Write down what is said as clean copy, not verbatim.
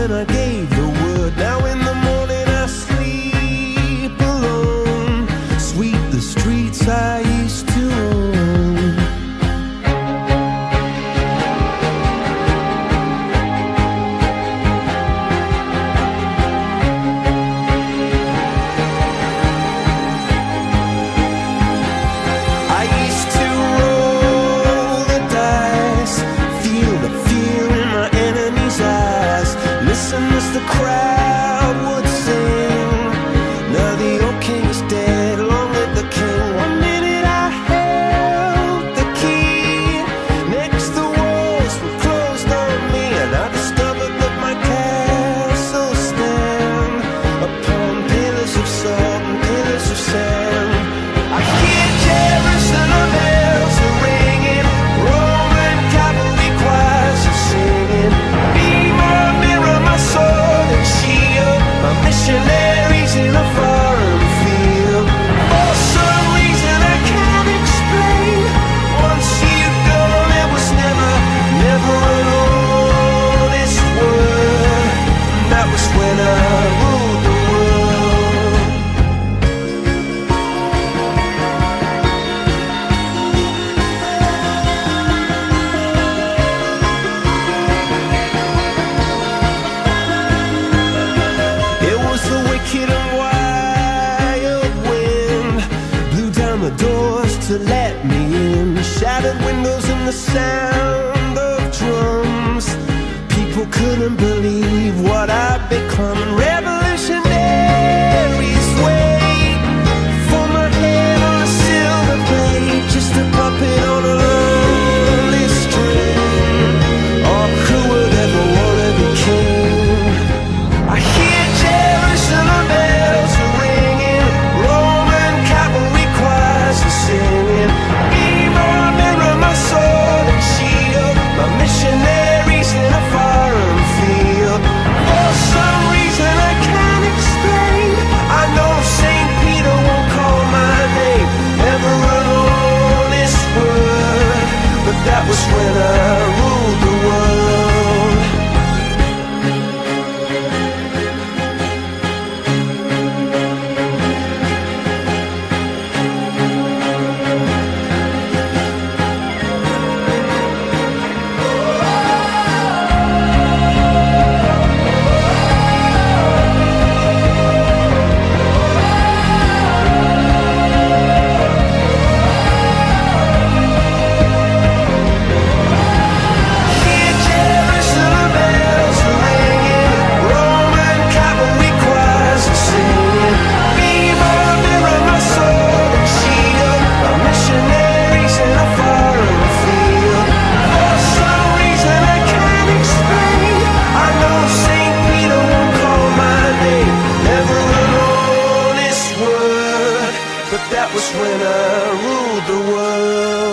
when I gave the word. Now in the morning I sleep alone, sweep the streets I used to own. I used to roll the dice, feel the fear in my enemy's eyes, listen as the crowd would sing. Now the old king is dead, long live the king. One minute I held the key, next the walls were closed on me, and I discovered that my castle stand upon pillars of salt and pillars of sand. I hear Jerusalem bells are ringing, Roman cavalry choirs are singing. Be my mirror, my sword and shield, my missionaries in a foreign field. For some reason I can't explain, once you've gone it was never, never an honest word. And that was when I ruled the world. It was the wicked and wild wind, blew down the doors to let me in, shattered windows and the sound of drums. People couldn't believe what I'd become. Revolutionaries wait for my head on a silver plate, just a puppet on a lonely string. Oh, who would ever wanna be king? I hear Jerusalem bells are ringing, Roman cavalry choirs are singing. Be my mirror, my sword and shield, my missionaries in a foreign field. For some reason I can't explain, I know St. Peter won't call my name, never an honest word. But that was when I ruled the world. Hear Jerusalem bells are ringing, Roman cavalry choirs are singing. Be my mirror, my sword and shield, my missionaries in a foreign field. For some reason I can't explain, I know St. Peter won't call my name, never an honest word. But that was when I ruled the world.